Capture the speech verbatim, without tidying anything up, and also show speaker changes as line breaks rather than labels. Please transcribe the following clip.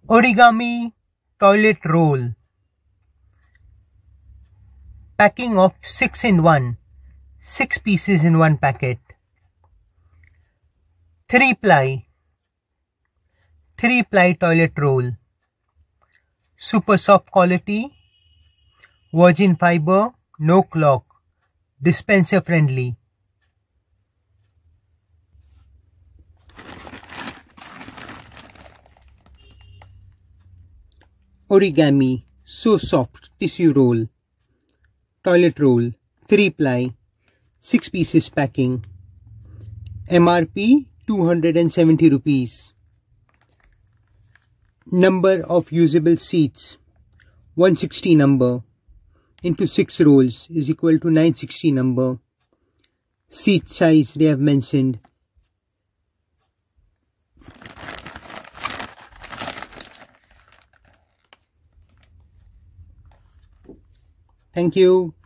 Origami toilet roll. Packing of six in one. six pieces in one packet. three ply. three ply toilet roll. Super soft quality. Virgin fiber. No clog. Dispenser friendly. Origami So Soft Tissue Roll. Toilet roll. three ply. six pieces packing. M R P two hundred seventy rupees. Number of usable seats one hundred sixty number into six rolls is equal to nine hundred sixty number. Seat size they have mentioned. Thank you.